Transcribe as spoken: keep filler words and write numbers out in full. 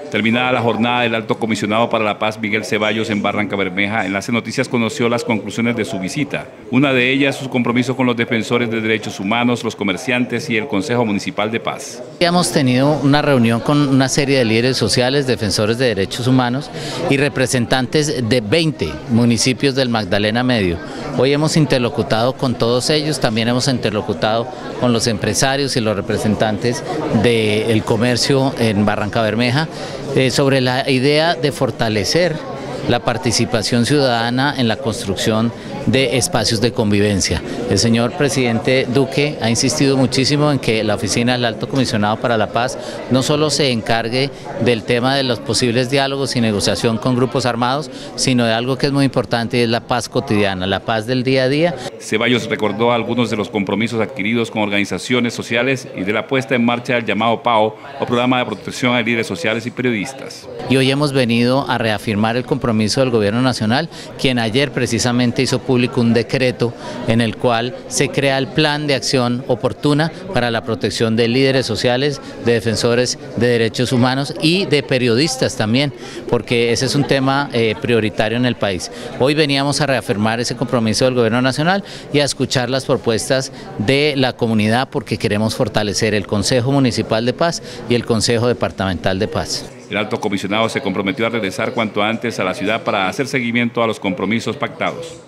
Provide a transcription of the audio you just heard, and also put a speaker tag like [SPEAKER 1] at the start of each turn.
[SPEAKER 1] Terminada la jornada del Alto Comisionado para la Paz, Miguel Ceballos, en Barrancabermeja, Enlace Noticias conoció las conclusiones de su visita. Una de ellas, su compromiso con los defensores de derechos humanos, los comerciantes y el Consejo Municipal de Paz.
[SPEAKER 2] Hemos tenido una reunión con una serie de líderes sociales, defensores de derechos humanos y representantes de veinte municipios del Magdalena Medio. Hoy hemos interlocutado con todos ellos, también hemos interlocutado con los empresarios y los representantes del comercio en Barrancabermeja eh, sobre la idea de fortalecer la participación ciudadana en la construcción de espacios de convivencia. El señor presidente Duque ha insistido muchísimo en que la oficina del Alto Comisionado para la Paz no solo se encargue del tema de los posibles diálogos y negociación con grupos armados, sino de algo que es muy importante y es la paz cotidiana, la paz del día a día.
[SPEAKER 1] Ceballos recordó algunos de los compromisos adquiridos con organizaciones sociales y de la puesta en marcha del llamado P A O, o Programa de Protección a Líderes Sociales y Periodistas.
[SPEAKER 2] Y hoy hemos venido a reafirmar el compromiso del Gobierno Nacional, quien ayer precisamente hizo público un decreto en el cual se crea el plan de acción oportuna para la protección de líderes sociales, de defensores de derechos humanos y de periodistas también, porque ese es un tema eh, prioritario en el país. Hoy veníamos a reafirmar ese compromiso del Gobierno Nacional y a escuchar las propuestas de la comunidad, porque queremos fortalecer el Consejo Municipal de Paz y el Consejo Departamental de Paz.
[SPEAKER 1] El Alto Comisionado se comprometió a regresar cuanto antes a la ciudad para hacer seguimiento a los compromisos pactados.